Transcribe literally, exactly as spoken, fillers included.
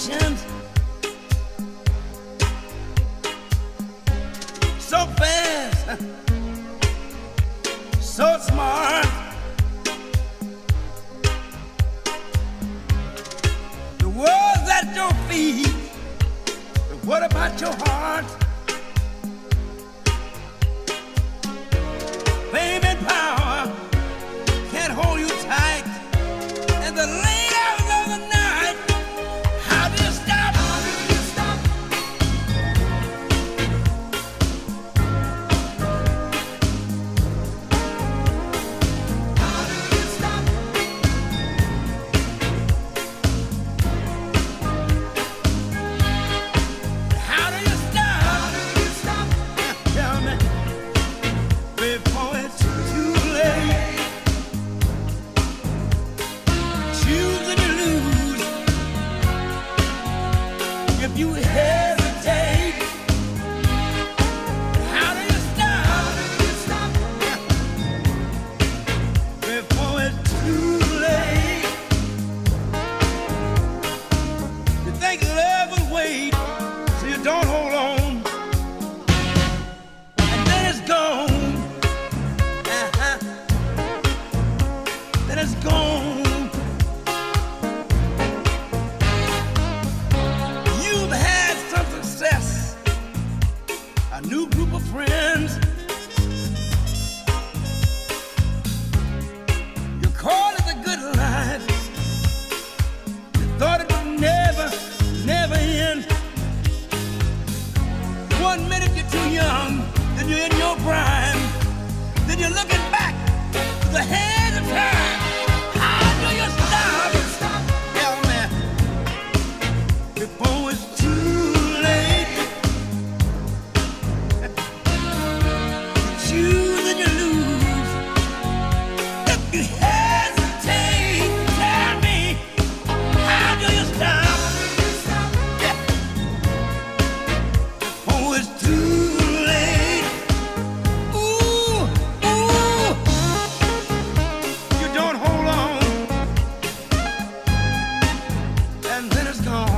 patience, so fast, so smart. The world's at your feet, but what about your heart? Fame and power can't hold you tight, and the late hours of the night. How do you stop? How do you stop? How do you stop? How do you stop? How do you stop? Tell me before it's too late. Choose and you lose. If you hesitate, how do you stop? How do you stop? Before it's too late. You think love will wait, so you don't hold on, and then it's gone. Uh-huh. Then it's gone. You've had some success, a new group of friends. You called it a good life. You thought it would never, never end. One minute you're too young, then you're in your prime, then you're looking back to the hands of time. How do you stop? Tell me before it's too late. You choose and you lose. If you hesitate, tell me, how do you stop? Yeah. Before it's too late. Ooh, ooh. You don't hold on, and then it's gone.